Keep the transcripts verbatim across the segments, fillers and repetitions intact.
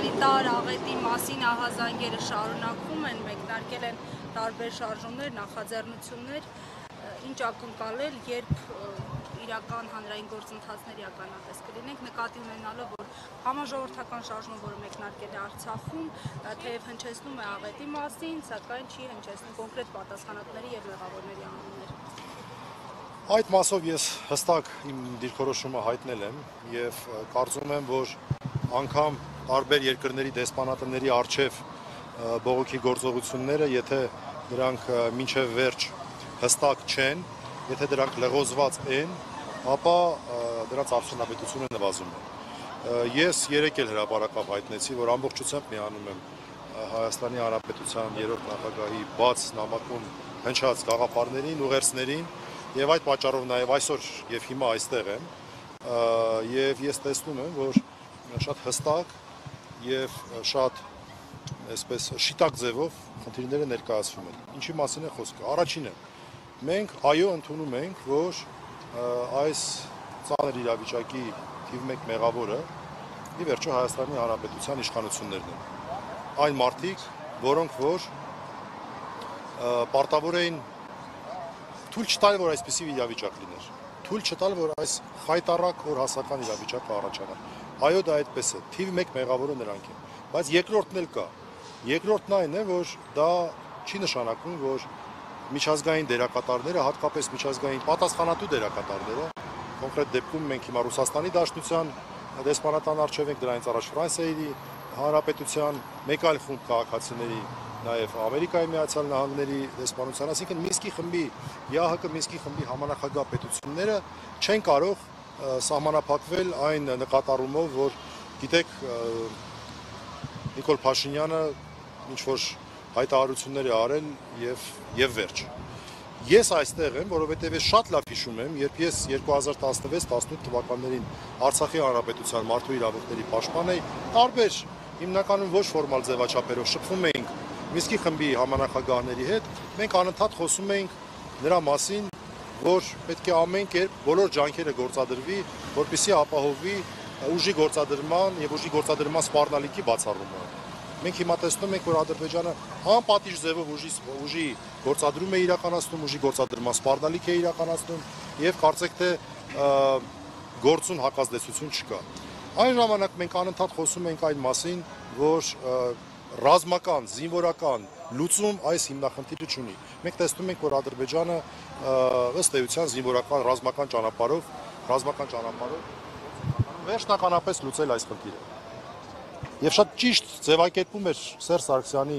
տոտալիտար աղետի մասին ահազանգերը շարունակվում են, մեկնարկել են տարբեր շարժումներ, նախաձեռնություններ, ինչ ակնկալել, երբ իրական հանրային գործընթացների ականատես կլինենք, նկատի ունենալով, որ համաժողովրդական շարժումը, որը մեկնարկել է Արցախում, թեև հնչեցնում է աղետի մասին, սակայն չի հնչեցնում կոնկրետ պատասխանատուների և մեղավորների անուններ։ Այդ մասով ես հստակ իմ դիրքորոշումը հայտնել եմ և կարծում եմ, որ անգամ տարբեր երկրների դեսպանատների առջև բողոքի գործողությունները, եթե դրանք մինչև վերջ հստակ չեն, եթե դրանք լղոզված են, ապա դրանց արդյունավետությունը նվազում է։ Ես երեկ էլ հրապարակավ հայտնեցի, որ ամբողջությամբ միանում եմ Հայաստանի Հանրապետության երրորդ նախագահի բաց նամակում հնչած գաղափարներին, ուղերձներին, եւ այդ պատճառով նաեւ այսօր եւ հիմա այստեղ եմ, եւ ես տեսնում եմ, որ շատ հստակ եւ շատ այսպես շիտակ ձևով խնդիրները ներկայացվում են։ Ինչի մասին է խոսքը։ Առաջինը, մենք այո ընդունում ենք, որ այս ծանր իրավիճակի թիվ մեկ մեղավորը ի վերջո Հայաստանի Հանրապետության իշխանություններն են։ Այն մարդիկ, որոնք որ պարտավոր էին թույլ չտալ, որ այսպիսի իրավիճակ լիներ, թույլ չտալ, որ այս խայտառակ որ հասական իրավիճակը առաջանար։ Այո, դա այդպես է, թիվ մեկ մեղավորը նրանք են, բայց երկրորդն էլ կա։ Երկրորդն այն է, որ դա չի նշանակում, որ միջազգային դերակատարները, հատկապես միջազգային պատասխանատու դերակատարները, կոնկրետ դեպքում մենք հիմա Ռուսաստանի Դաշնության դեսպանատան առջև ենք, դրանից առաջ Ֆրանսիայի Հանրապետության մեկ այլ խումբ քաղաքացիների, նաև Ամերիկայի Միացյալ Նահանգների դեսպանության, այսինքն Մինսկի խմբի, ԵԱՀԿ Մինսկի խմբի համանախագահ պետությունները չեն կարող սահմանափակվել այն նկատառումով, որ գիտեք, Նիկոլ Փաշինյանը ինչ-որ հայտարարություններ է արել եւ եւ վերջ։ Ես այստեղ եմ, որովհետեւ ես շատ լավ հիշում եմ, երբ ես երկու հազար տասնվեց տասնութ թվականներին Արցախի Հանրապետության մարդու իրավունքների պաշտպան էի, տարբեր հիմնականում ոչ ֆորմալ ձևաչափերով շփվում էինք Մինսկի խմբի համանախագահների հետ, մենք անընդհատ խոսում էինք նրա մասին, որ պետք է ամեն կերպ բոլոր ջանքերը գործադրվի, որպեսզի ապահովվի ուժի գործադրման եւ ուժի գործադրման սպառնալիքի բացառումը։ Մենք հիմա տեսնում ենք, որ Ադրբեջանը անպատիժ ձևով ուժի ուժի գործադրում է իրականացնում, ուժի գործադրման սպառնալիք է իրականացնում եւ կարծեք թե գործուն հակազդեցություն չկա։ Այն ժամանակ մենք անընդհատ խոսում ենք այն մասին, որ ռազմական, զինվորական լուծում այս հիմնախնդիրը չունի։ Մենք տեսնում ենք, որ Ադրբեջանը ըստ էության զինվորական ռազմական ճանապարհով, ռազմական ճանապարհով վերջնականապես լուծել այս խնդիրը։ Եվ շատ ճիշտ ձևակերպում էր Սերժ Սարգսյանի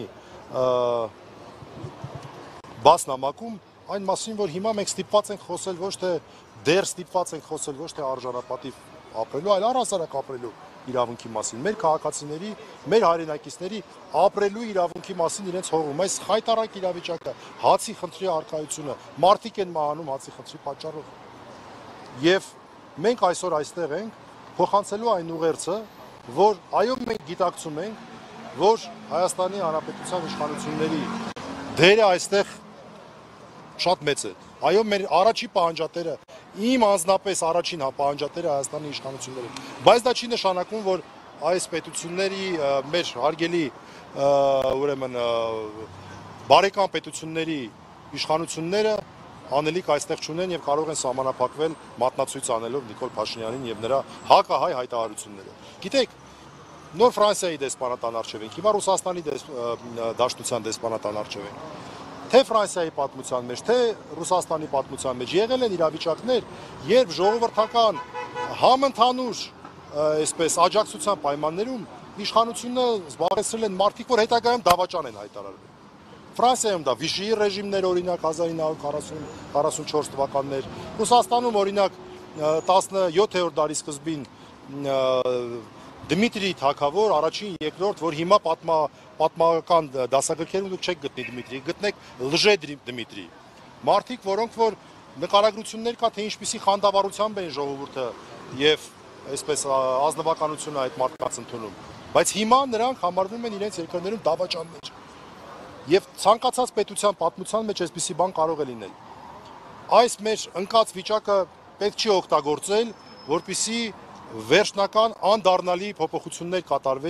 բաց նամակում այն մասին, որ հիմա մենք ստիպված ենք խոսել ոչ թե դեռ ստիպված ենք խոսել ոչ թե արժանապատիվ ապրելու, այլ առհասարակ ապրելու իրավունքի մասին, մեր քաղաքացիների, մեր հայրենակիցների ապրելու իրավունքի մասին իրենց հողում։ Այս խայտառակ իրավիճակը, հացի խնդրի առկայությունը, մարդիկ են մահանում հացի խնդրի պատճառով։ Եվ մենք այսօր այստեղ ենք փոխանցելու այն ուղերձը, որ այո մենք գիտակցում ենք, որ Հայաստանի Հանրապետության իշխանությունների դերը այստեղ շատ մեծ է։ Այո, մեր առաջի պահանջատերը, իմ անձնապես առաջին պահանջատերը Հայաստանի իշխանությունները են։ Բայց դա չի նշանակում, որ այս պետությունների մեր հարգելի ուրեմն բարեկամ պետությունների իշխանությունները անելիք այստեղ չունեն եւ կարող են սահմանափակվել մատնացույց անելով Նիկոլ Փաշինյանին եւ նրա հակահայ հայտարարությունները։ Գիտեք, նոր Ֆրանսիայի դեսպանատան առջև ենք, հիմա Ռուսաստանի Դաշնության դեսպանատան առջև ենք։ Թե Ֆրանսիայի պատմության մեջ, թե Ռուսաստանի պատմության մեջ եղել են իրավիճակներ, երբ ժողովրդական համընդհանուր այսպես աջակցության պայմաններում իշխանությունը զբաղեցրել են մարդիկ, որ հետագայում դավաճան են հայտարարվել։ Ֆրանսիայում դա Վիշիի ռեժիմներ, օրինակ հազար ինը հարյուր քառասունչորս թվականներ, Ռուսաստանում օրինակ տասնյոթերորդ դարի սկզբին Դմիտրի թագավոր, առաջին, երկրորդ, որ հիմա պատմա, պատմական դասագրքերում դուք չեք գտնի Դմիտրի, գտնեք լժե Դմիտրի։ Մարդիկ, որոնք որ նկարագրություններ կա, թե ինչպիսի խանդավառությամբ են ժողովուրդը եւ այսպես ազնվականությունը այդ մարդկանց ընդունում։ Բայց հիմա նրանք համարվում են իրենց երկրներում դավաճաններ։ Եվ ցանկացած պետության պատմության մեջ այսպիսի բան կարող է լինել։ Այս մեր ընկած վիճակը պետք չի օգտագործել, որպեսզի վերջնական անդառնալի փոփոխություններ կատարվեն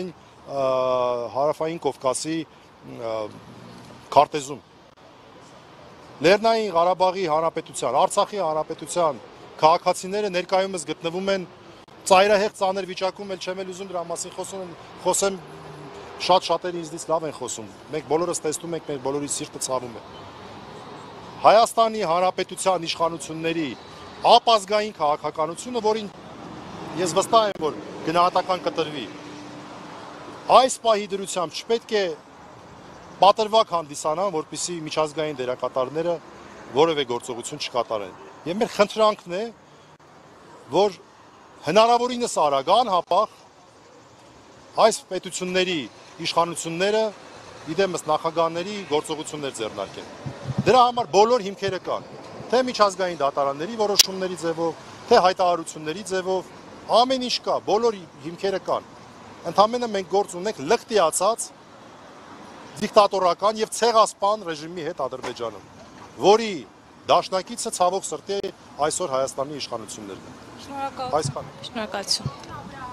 հարավային Կովկասի քարտեզում։ Լեռնային Ղարաբաղի Հանրապետության, Արցախի Հանրապետության քաղաքացիները ներկայումս գտնվում են ծայրահեղ ծանր վիճակում, էլ չեմ էլ ուզում դրա մասին խոսում, խոսեմ շատ շատերը ինձնից լավ են խոսում։ Մենք բոլորս տեսնում ենք, մեր բոլորի սիրտը ցավում է։ Հայաստանի Հանրապետության իշխանությունների ապազգային քաղաքականությունը, որին ես վստահ եմ, որ գնահատական կտրվի, այս պահի դրությամբ չպետք է պատրվակ հանդիսանան, որպեսզի միջազգային դերակատարները որևէ գործողություն չկատարեն։ Եվ մեր խնդրանքն է, որ հնարավորինս արագ անհապաղ այս պետությունների իշխանությունները իդեմս նախագահների գործողություններ ձեռնարկեն։ Դրա համար բոլոր հիմքերը կան, թե միջազգային դատարանների որոշումների ձևով, թե հայտարարությունների ձևով, ամեն ինչ կա, բոլոր հիմքերը կան։ Ընդամենը մենք գործ ունենք լկտիացած դիկտատորական եւ ցեղասպան ռեժիմի հետ Ադրբեջանում, որի դաշնակիցը ցավոք սրտի այսօր Հայաստանի իշխանություններն են։ Շնորհակալ։ Այսքան։ Շնորհակալություն։